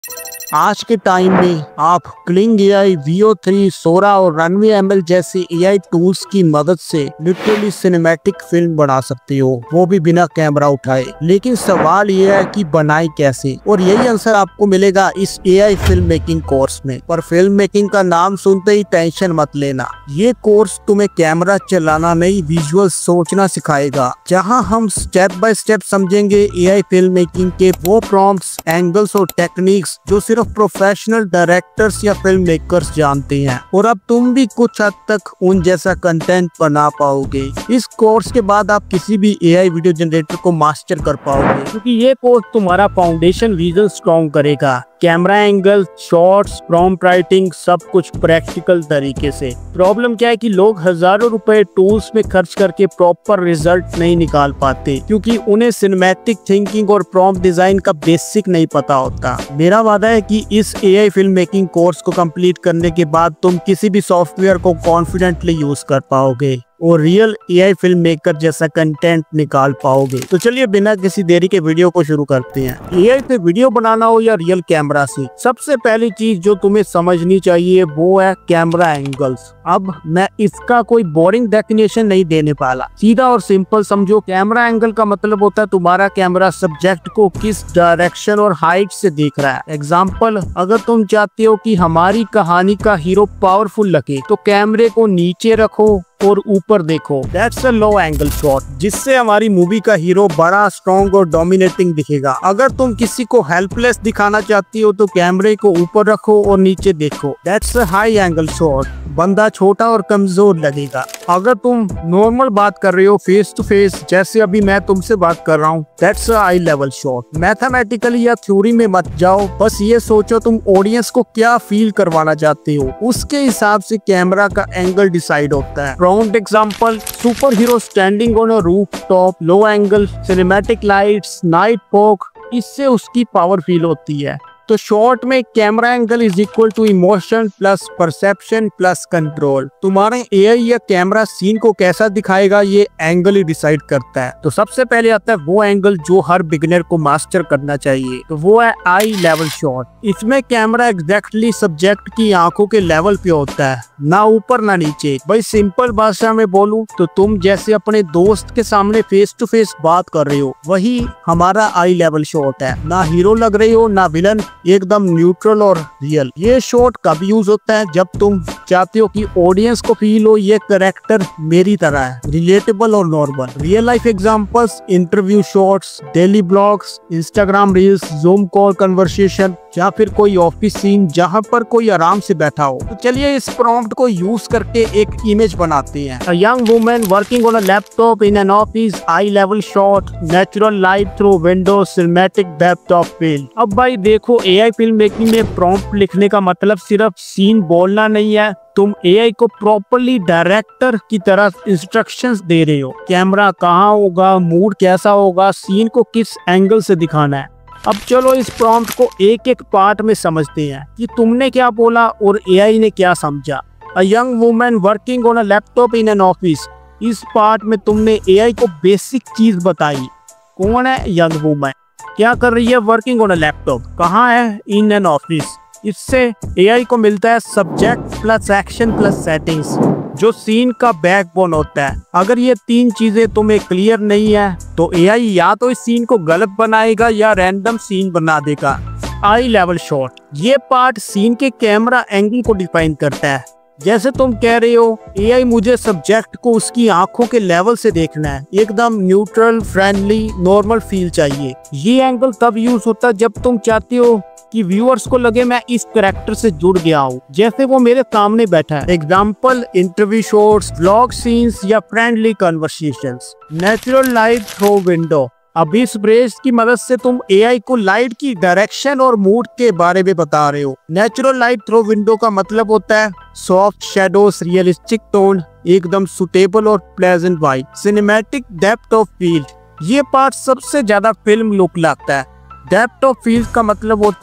आज के टाइम में आप क्लिंग एआई, VO3, सोरा और रनवे ML जैसे एआई टूल्स की मदद से लिटरली सिनेमैटिक फिल्म बना सकते हो, वो भी बिना कैमरा उठाए। लेकिन सवाल ये है कि बनाई कैसे, और यही आंसर आपको मिलेगा इस एआई फिल्म मेकिंग कोर्स में। पर फिल्म मेकिंग का नाम सुनते ही टेंशन मत लेना, ये कोर्स तुम्हें कैमरा चलाना नहीं, विजुअल सोचना सिखाएगा, जहां हम स्टेप बाय स्टेप समझेंगे एआई फिल्म मेकिंग के वो प्रॉम्प्ट्स, एंगल्स और टेक्निक्स जो सिर्फ प्रोफेशनल डायरेक्टर्स या फिल्म मेकर्स जानते हैं। और अब तुम भी कुछ हद तक उन जैसा कंटेंट बना पाओगे। इस कोर्स के बाद आप किसी भी एआई वीडियो जनरेटर को मास्टर कर पाओगे, क्योंकि ये कोर्स तुम्हारा फाउंडेशन विजन स्ट्रॉन्ग करेगा। Camera angle, shots, prompt writing, सब कुछ प्रैक्टिकल तरीके से। प्रॉब्लम क्या है कि लोग हजारों रुपए टूल्स में खर्च करके प्रॉपर रिजल्ट नहीं निकाल पाते, क्योंकि उन्हें सिनेमैटिक थिंकिंग और प्रॉम्प्ट डिजाइन का बेसिक नहीं पता होता। मेरा वादा है कि इस एआई फिल्म मेकिंग कोर्स को कंप्लीट करने के बाद तुम किसी भी सॉफ्टवेयर को कॉन्फिडेंटली यूज कर पाओगे और रियल एआई फिल्म मेकर जैसा कंटेंट निकाल पाओगे। तो चलिए बिना किसी देरी के वीडियो को शुरू करते हैं। एआई से वीडियो बनाना हो या रियल कैमरा से, सबसे पहली चीज जो तुम्हें समझनी चाहिए वो है कैमरा एंगल्स। अब मैं इसका कोई बोरिंग डेफिनेशन नहीं देने वाला, सीधा और सिंपल समझो। कैमरा एंगल का मतलब होता है तुम्हारा कैमरा सब्जेक्ट को किस डायरेक्शन और हाइट से देख रहा है। एग्जाम्पल, अगर तुम चाहते हो कि हमारी कहानी का हीरो पावरफुल लगे तो कैमरे को नीचे रखो और ऊपर देखो, that's a low angle shot, जिससे हमारी मूवी का हीरो बड़ा, स्ट्रॉन्ग और डोमिनेटिंग दिखेगा। अगर तुम किसी को हेल्पलेस दिखाना चाहती हो तो कैमरे को ऊपर रखो और नीचे देखो, that's a high angle shot, बंदा छोटा और कमजोर लगेगा। अगर तुम नॉर्मल बात कर रहे हो फेस टू फेस, जैसे अभी मैं तुमसे बात कर रहा हूँ, that's a high level shot. Mathematically या थ्योरी में मत जाओ, बस ये सोचो तुम ऑडियंस को क्या फील करवाना चाहते हो, उसके हिसाब से कैमरा का एंगल डिसाइड होता है। Round example, superhero standing on a rooftop, low angle, cinematic lights, night fog, इससे उसकी पावर फील होती है। तो शॉर्ट में camera angle is equal to emotion plus perception plus control. तुम्हारे एआई या कैमरा सीन को कैसा दिखाएगा ये एंगल ही डिसाइड करता है। तो सबसे पहले आता है वो एंगल जो हर बिगिनर को मास्टर करना चाहिए, तो वो है आई लेवल शॉट। इसमें कैमरा एग्जैक्टली सब्जेक्ट की आंखों के लेवल पे होता है, ना ऊपर ना नीचे। भाई सिंपल भाषा में बोलूं तो तुम जैसे अपने दोस्त के सामने फेस टू फेस बात कर रहे हो, वही हमारा आई लेवल शॉट है। ना हीरो लग रहे हो ना विलन, एकदम न्यूट्रल और रियल। ये शॉट कब यूज होता है? जब तुम चाहते हो कि ऑडियंस को फील हो ये कैरेक्टर मेरी तरह है, रिलेटेबल और normal. Real life examples, interview shots, daily blogs, Instagram reels, Zoom call conversation, या फिर कोई ऑफिस सीन जहां पर कोई आराम से बैठा हो। तो चलिए इस प्रॉम्प्ट को यूज करके एक इमेज बनाते हैं। A young woman working on a laptop in an office, eye level shot, natural light through window, cinematic depth of field। अब भाई देखो, एआई फिल्म मेकिंग में प्रॉम्प्ट लिखने का मतलब सिर्फ सीन बोलना नहीं है, तुम एआई को प्रॉपर्ली डायरेक्टर की तरह इंस्ट्रक्शंस दे रहे हो। कैमरा कहाँ होगा, मूड कैसा होगा, सीन को किस एंगल से दिखाना है। अब चलो इस प्रॉम्प्ट को एक एक पार्ट में समझते हैं कि तुमने क्या बोला और एआई ने क्या समझा। A young woman working on a laptop in an office, इस पार्ट में तुमने एआई को बेसिक चीज बताई। कौन है यंग वुमन, क्या कर रही है, वर्किंग ऑन अ लैपटॉप, कहाँ है, इन एन ऑफिस। इससे एआई को मिलता है subject plus action plus settings, जो सीन का बैकबोन होता है। अगर ये तीन चीजें तुम्हें क्लियर नहीं है तो एआई या तो इस सीन को गलत बनाएगा या रैंडम सीन बना देगा। आई लेवल शॉट, ये पार्ट सीन के कैमरा एंगल को डिफाइन करता है। जैसे तुम कह रहे हो एआई मुझे सब्जेक्ट को उसकी आंखों के लेवल से देखना है, एकदम न्यूट्रल, फ्रेंडली, नॉर्मल फील चाहिए। ये एंगल तब यूज होता है जब तुम चाहते हो कि व्यूअर्स को लगे मैं इस कैरेक्टर से जुड़ गया हूँ, जैसे वो मेरे सामने बैठा है। Example, interview shots, vlog scenes या friendly conversations. Natural light through window, अब इस ब्रेस की मदद से तुम एआई को लाइट की डायरेक्शन और मूड के बारे में बता रहे हो। नेचुरल लाइट थ्रू विंडो का मतलब होता है सॉफ्ट शेडोज, रियलिस्टिक टोन, एकदम सुटेबल और pleasant vibe. Cinematic depth of field, ये पार्ट सबसे ज्यादा फिल्म लुक लगता है। डेप्थ ऑफ फील्ड का मतलब होता है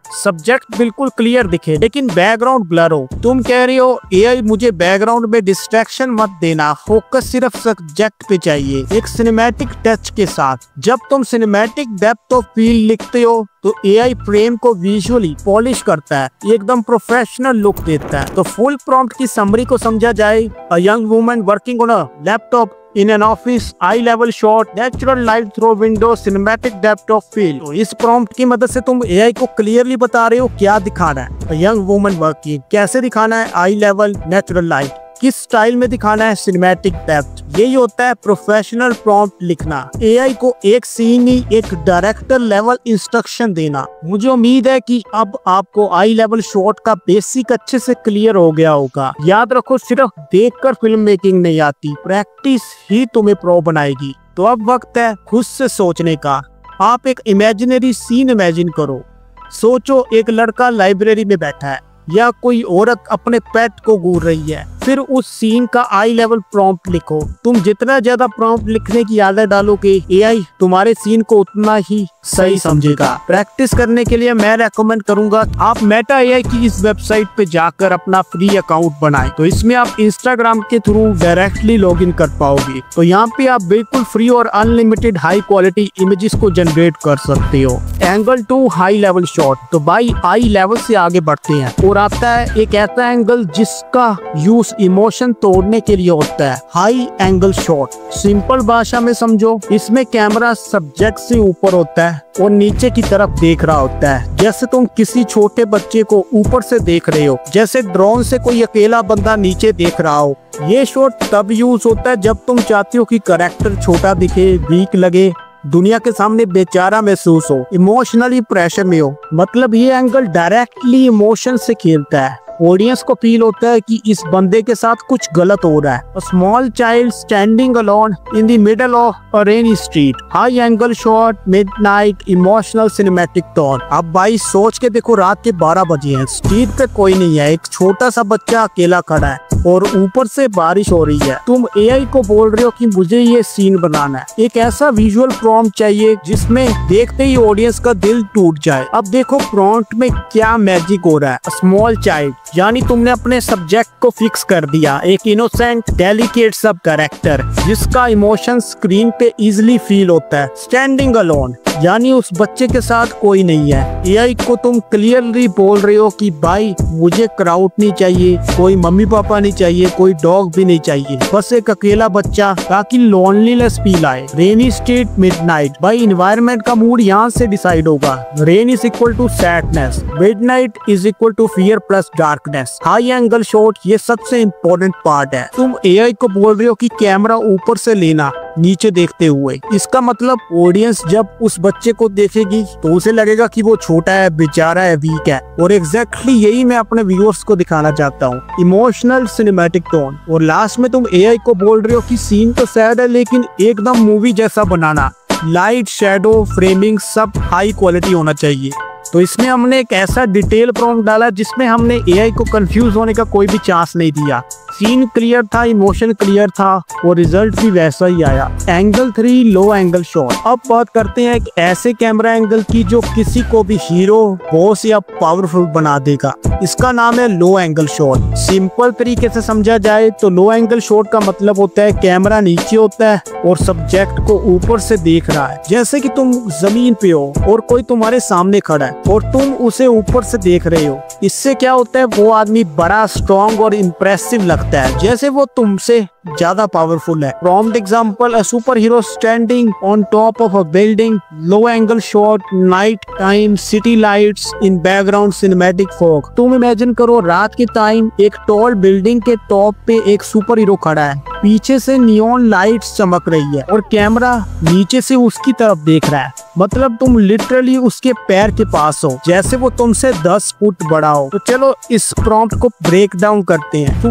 सब्जेक्ट बिल्कुल क्लियर दिखे लेकिन बैकग्राउंड ब्लर हो। तुम कह रही हो एआई मुझे बैकग्राउंड में डिस्ट्रैक्शन मत देना, फोकस सिर्फ सब्जेक्ट पे चाहिए एक सिनेमैटिक टच के साथ। जब तुम सिनेमैटिक डेप्थ ऑफ फील लिखते हो तो एआई फ्रेम को विजुअली पॉलिश करता है, एकदम प्रोफेशनल लुक देता है। तो फुल प्रॉम्प्ट की समरी को समझा जाए, a young woman working on a laptop in an office, eye level shot, natural light through window, cinematic depth of field। तो इस प्रॉम्प्ट की मदद से तुम एआई को क्लियरली बता रहे हो क्या दिखाना है। यंग वुमन वर्किंग कैसे दिखाना है, आई लेवल, नेचुरल लाइट किस स्टाइल में दिखाना है, सिनेमैटिक डेप्थ। यही होता है प्रोफेशनल प्रॉम्प्ट लिखना, एआई को एक सीन ही एक डायरेक्टर लेवल इंस्ट्रक्शन देना। मुझे उम्मीद है कि अब आपको आई लेवल शॉट का बेसिक अच्छे से क्लियर हो गया होगा। याद रखो सिर्फ देखकर फिल्म मेकिंग नहीं आती, प्रैक्टिस ही तुम्हें प्रो बनाएगी। तो अब वक्त है खुद से सोचने का। आप एक इमेजिनरी सीन इमेजिन करो। सोचो एक लड़का लाइब्रेरी में बैठा है या कोई औरत अपने पेट को घूर रही है। फिर उस सीन का आई लेवल प्रॉम्प्ट लिखो। तुम जितना ज्यादा प्रॉम्प्ट लिखने की आदत डालोगे एआई तुम्हारे सीन को उतना ही सही समझेगा। प्रैक्टिस करने के लिए मैं रेकमेंड करूंगा आप मेटा एआई की इस वेबसाइट पे जाकर अपना फ्री अकाउंट बनाएं। तो इसमें आप इंस्टाग्राम के थ्रू डायरेक्टली लॉगिन कर पाओगे। तो यहाँ पे आप बिल्कुल फ्री और अनलिमिटेड हाई क्वालिटी इमेजेस को जनरेट कर सकते हो। Angle two high level shot, तो बाई आई लेवल से आगे बढ़ते हैं और आता है एक ऐसा एंगल जिसका यूज इमोशन तोड़ने के लिए होता है, हाई एंगल शॉट। सिंपल भाषा में समझो, इसमें कैमरा सब्जेक्ट से ऊपर होता है और नीचे की तरफ देख रहा होता है, जैसे तुम किसी छोटे बच्चे को ऊपर से देख रहे हो, जैसे ड्रोन से कोई अकेला बंदा नीचे देख रहा हो। ये शॉट तब यूज होता है जब तुम चाहते हो कि कैरेक्टर छोटा दिखे, वीक लगे, दुनिया के सामने बेचारा महसूस हो, इमोशनली प्रेशर में हो। मतलब ये एंगल डायरेक्टली इमोशन से खेलता है। ऑडियंस को फील होता है कि इस बंदे के साथ कुछ गलत हो रहा है। A small child standing alone in the middle of a rainy street, high angle shot, midnight, emotional cinematic tone। अब भाई सोच के देखो, रात के 12 बजे हैं, स्ट्रीट पे कोई नहीं है, एक छोटा सा बच्चा अकेला खड़ा है और ऊपर से बारिश हो रही है। तुम एआई को बोल रहे हो कि मुझे ये सीन बनाना है। एक ऐसा विजुअल प्रॉम्प्ट चाहिए जिसमें देखते ही ऑडियंस का दिल टूट जाए। अब देखो प्रॉम्प्ट में क्या मैजिक हो रहा है। स्मॉल चाइल्ड, यानी तुमने अपने सब्जेक्ट को फिक्स कर दिया, एक इनोसेंट डेलिकेट सब कैरेक्टर जिसका इमोशन स्क्रीन पे इजीली फील होता है। स्टैंडिंग अलोन, यानी उस बच्चे के साथ कोई नहीं है। एआई को तुम क्लियरली बोल रहे हो कि भाई मुझे क्राउड नहीं चाहिए, कोई मम्मी पापा नहीं चाहिए, कोई डॉग भी नहीं चाहिए, बस एक अकेला बच्चा ताकि लोनलीनेस फील आए। रेनी स्ट्रीट, मिडनाइट, भाई एनवायरनमेंट का मूड यहाँ से डिसाइड होगा। Rain is equal to sadness, midnight is equal to fear plus darkness. High angle shot, ये सबसे इम्पोर्टेंट पार्ट है। तुम एआई को बोल रहे हो कि कैमरा ऊपर से लेना, नीचे देखते हुए। इसका मतलब ऑडियंस जब उस बच्चे को देखेगी तो उसे लगेगा कि वो छोटा है, बेचारा है, वीक है। और एग्जैक्टली यही मैं अपने व्यूअर्स को दिखाना चाहता हूँ, इमोशनल सिनेमैटिक टोन। और लास्ट में तुम एआई को बोल रहे हो कि सीन तो सैड है लेकिन एकदम मूवी जैसा बनाना, लाइट, शेडो, फ्रेमिंग सब हाई क्वालिटी होना चाहिए। तो इसमें हमने एक ऐसा डिटेल प्रॉम्प्ट डाला जिसमें हमने एआई को कंफ्यूज होने का कोई भी चांस नहीं दिया। सीन क्लियर था, इमोशन क्लियर था और रिजल्ट भी वैसा ही आया। Angle 3, low angle shot. अब बात करते हैं एक ऐसे कैमरा एंगल की जो किसी को भी हीरो, बॉस या पावरफुल बना देगा। इसका नाम है लो एंगल शॉट। सिंपल तरीके से समझा जाए तो लो एंगल शॉट का मतलब होता है कैमरा नीचे होता है और सब्जेक्ट को ऊपर से देख रहा है, जैसे कि तुम जमीन पे हो और कोई तुम्हारे सामने खड़ा है और तुम उसे ऊपर से देख रहे हो। इससे क्या होता है, वो आदमी बड़ा, स्ट्रॉन्ग और इम्प्रेसिव लगता है, जैसे वो तुमसे ज्यादा पावरफुल है। Prompt example, a superhero standing on top of a building, low angle shot, night time, city lights, in background cinematic fog. तुम इमेजिन करो रात के टाइम एक टॉल बिल्डिंग के टॉप पे एक सुपर हीरो खड़ा है, पीछे से नियॉन लाइट्स चमक रही है और कैमरा नीचे से उसकी तरफ देख रहा है। मतलब तुम लिटरली उसके पैर के पास हो, जैसे वो तुमसे 10 फुट बड़ा हो। तो चलो इस प्रॉम्प्ट को ब्रेक डाउन करते हैं। सुपर हीरो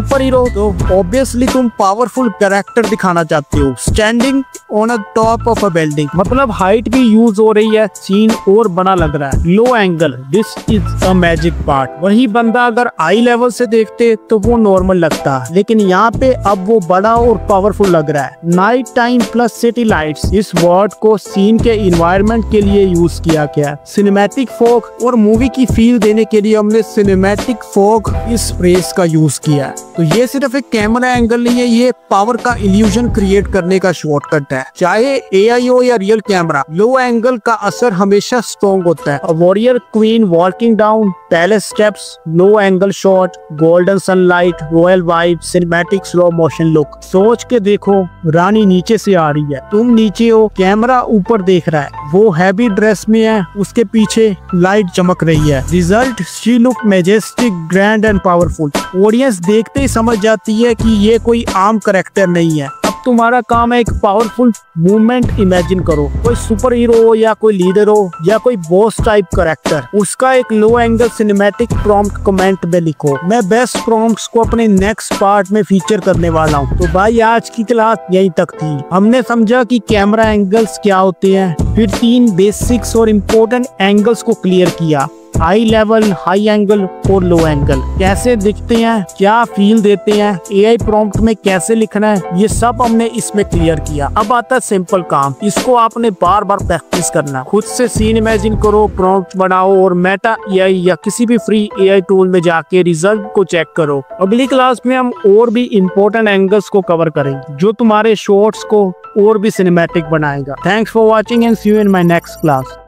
हो तो ऑब्वियसली तुम पावरफुल कैरेक्टर दिखाना चाहते हो standing on a top of a building, मतलब हाइट भी यूज हो रही है, सीन और बड़ा लग रहा है। Low angle, this is a magic part. वही बंदा अगर आई लेवल से देखते तो वो नॉर्मल लगता है, लेकिन यहाँ पे अब वो बड़ा और पावरफुल लग रहा है। Night time plus city lights, इस वर्ड को सीन के इन्वायरमेंट के लिए यूज किया गया। सिनेमैटिक फॉग और मूवी की फील देने के लिए हमने सिनेमैटिक फॉग इस फ्रेज का यूज किया है। तो ये सिर्फ एक कैमरा एंगल नहीं है, ये पावर का इल्यूजन क्रिएट करने का शॉर्टकट है। चाहे एआई हो या रियल कैमरा, लो एंगल का असर हमेशा स्ट्रॉन्ग होता है। Warrior queen walking down palace steps, low angle shot, golden sunlight, royal vibe, cinematic slow motion look. सोच के देखो, रानी नीचे से आ रही है, तुम नीचे हो, कैमरा ऊपर देख रहा है, वो हैवी ड्रेस में है, उसके पीछे लाइट चमक रही है। Result, she look majestic, grand and powerful. Audience देखते ही समझ जाती है कि ये कोई आम कैरेक्टर नहीं है। अब तुम्हारा काम है एक पावरफुल मूवमेंट इमेजिन करो, कोई सुपर हीरो हो या कोई लीडर हो या कोई बॉस टाइप कैरेक्टर, उसका एक low angle cinematic prompt comment में लिखो। मैं बेस्ट प्रॉम्प्ट्स को अपने नेक्स्ट पार्ट में फीचर करने वाला हूँ। तो भाई आज की क्लास यहीं तक थी। हमने समझा कि कैमरा एंगल्स क्या होते हैं, फिर 3 बेसिक्स और इम्पोर्टेंट एंगल्स को क्लियर किया। हाई लेवल, हाई एंगल और लो एंगल कैसे दिखते हैं, क्या फील देते हैं, एआई प्रॉम्प्ट में कैसे लिखना है, ये सब हमने इसमें क्लियर किया। अब आता है सिंपल काम, इसको आपने बार बार प्रैक्टिस करना। खुद से सीन इमेजिन करो, प्रॉम्प्ट बनाओ और मेटा एआई या किसी भी फ्री एआई टूल में जाके रिजल्ट को चेक करो। अगली क्लास में हम और भी इम्पोर्टेंट एंगल्स को कवर करेंगे जो तुम्हारे शॉट्स को और भी सिनेमैटिक बनाएगा। Thanks for watching and see you in my next class.